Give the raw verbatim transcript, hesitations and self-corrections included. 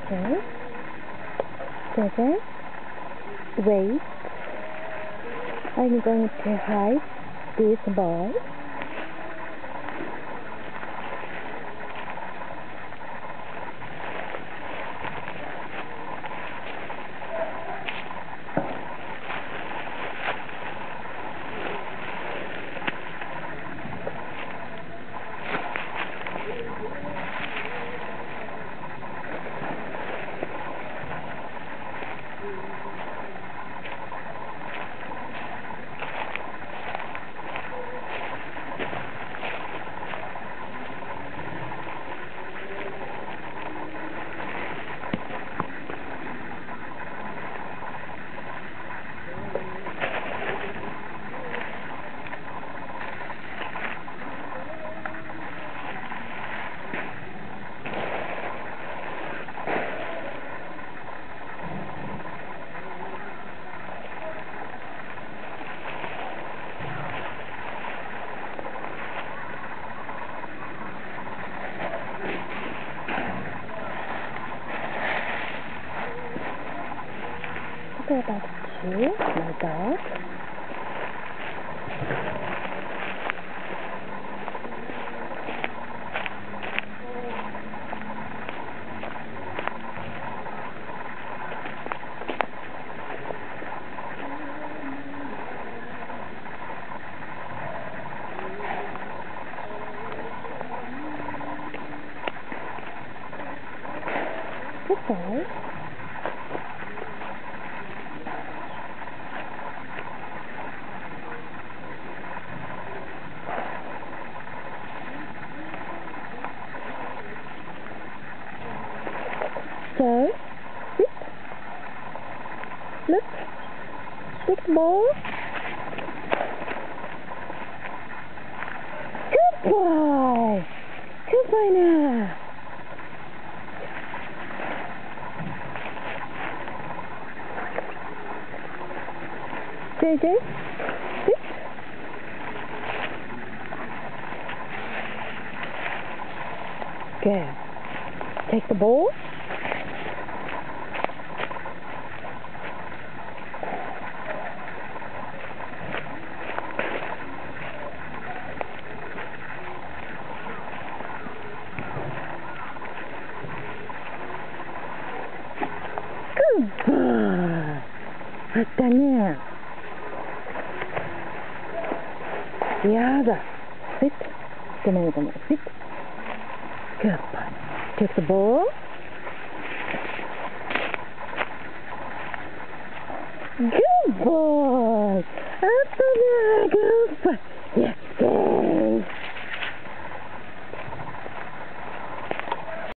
Okay. Stay there. Wait. I'm going to hide this ball. Go back to my dog. Good boy. So, sit. Look. Take the ball. Good boy. Good boy now. J J, sit. Good. Take the ball. Good boy. あったね。やだ。Sit. Come on, come on. Sit. Good boy. Take the ball. Good boy.